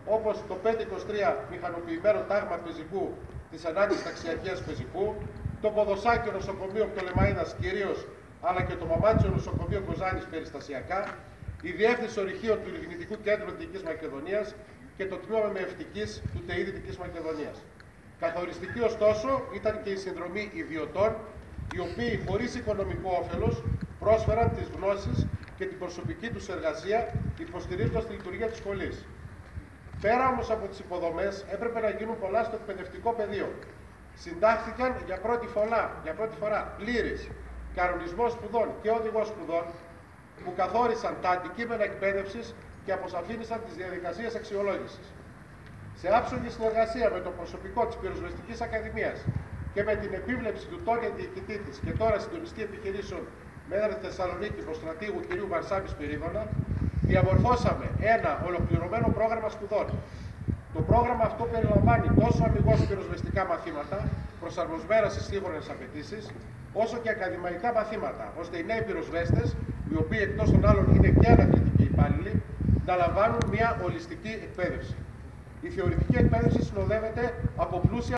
όπως το 523 μηχανοποιημένο τάγμα πεζικού της ανάγκης ταξιαρχίας πεζικού, το Ποδοσάκιο νοσοκομείο Πτολεμαΐδας κυρίως, αλλά και το Μαμάτσιο νοσοκομείο Κοζάνης περιστασιακά, η Διεύθυνση Ορυχείων του Ειρηνικού Κέντρου Δυτικής Μακεδονίας και το Τμήμα Μεευτικής του ΤΕΗ Δυτικής Μακεδονίας. Καθοριστική ωστόσο ήταν και η συνδρομή ιδιωτών, οι οποίοι χωρίς οικονομικό όφελος πρόσφεραν τις γνώσεις και την προσωπική τους εργασία, υποστηρίζοντας τη λειτουργία της σχολής. Πέρα όμως από τις υποδομές, έπρεπε να γίνουν πολλά στο εκπαιδευτικό πεδίο. Συντάχθηκαν για πρώτη φορά πλήρης κανονισμός σπουδών και οδηγός σπουδών, που καθόρισαν τα αντικείμενα εκπαίδευσης και αποσαφήνισαν τις διαδικασίες αξιολόγησης. Σε άψογη συνεργασία με το προσωπικό της Πυροσβεστικής Ακαδημίας και με την επίβλεψη του τότε διοικητή της και τώρα συντονιστή επιχειρήσεων Μέδρα Θεσσαλονίκη προστρατήγου κ. Βαρσάμι Σπυρίδωνα, διαμορφώσαμε ένα ολοκληρωμένο πρόγραμμα σπουδών. Το πρόγραμμα αυτό περιλαμβάνει τόσο αμιγώς πυροσβεστικά μαθήματα, προσαρμοσμένα στις σύγχρονες απαιτήσεις, όσο και ακαδημαϊκά μαθήματα, ώστε οι νέοι πυροσβέστες, οι οποίοι εκτός των άλλων είναι και ανακριτικοί υπάλληλοι, να λαμβάνουν μια ολιστική εκπαίδευση. Η θεωρητική εκπαίδευση συνοδεύεται από πλούσια